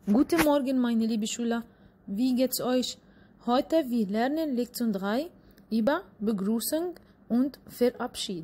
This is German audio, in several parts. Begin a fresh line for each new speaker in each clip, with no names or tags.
Guten Morgen, meine liebe Schüler. Wie geht's euch? Heute wir lernen Lektion 3 über Begrüßung und Verabschied.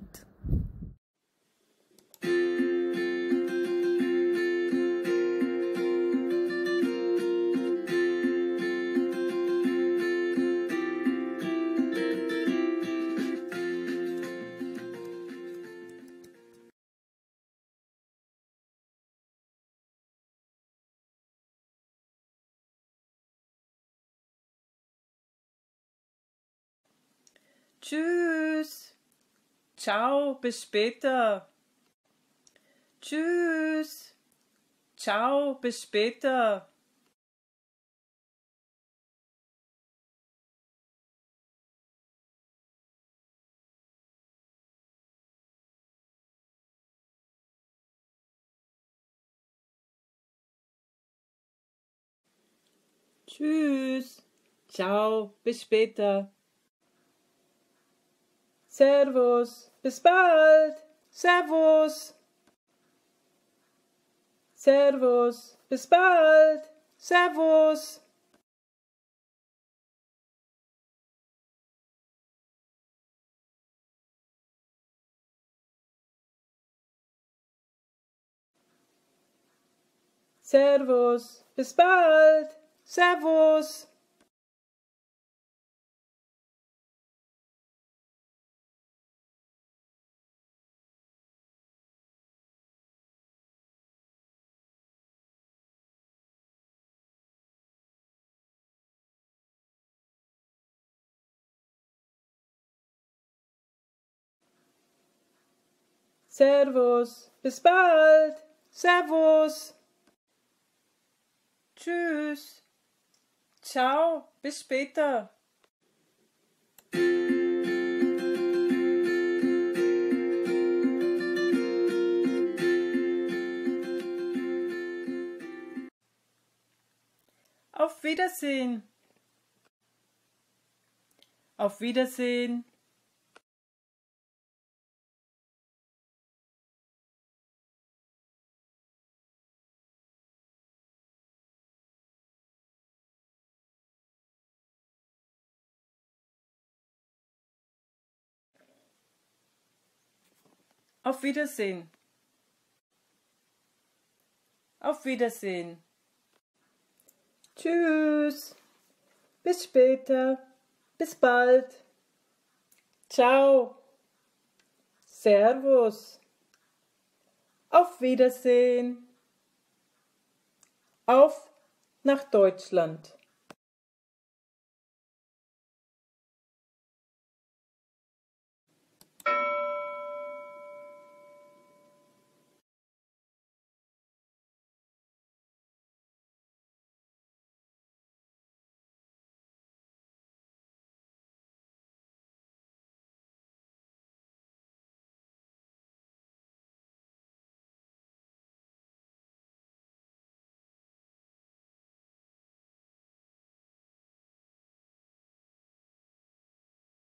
Tschüss. Ciao, bis später. Tschüss. Ciao, bis später. Tschüss. Ciao, bis später. Servus, bis bald. Servus. Servus, bis bald. Servus. Servus, bis bald. Servus. Servus, bis bald. Servus. Tschüss. Ciao, bis später. Auf Wiedersehen. Auf Wiedersehen. Auf Wiedersehen. Auf Wiedersehen. Tschüss. Bis später. Bis bald. Ciao. Servus. Auf Wiedersehen. Auf nach Deutschland.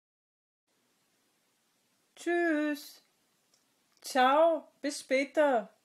Tschüss. Ciao. Bis später.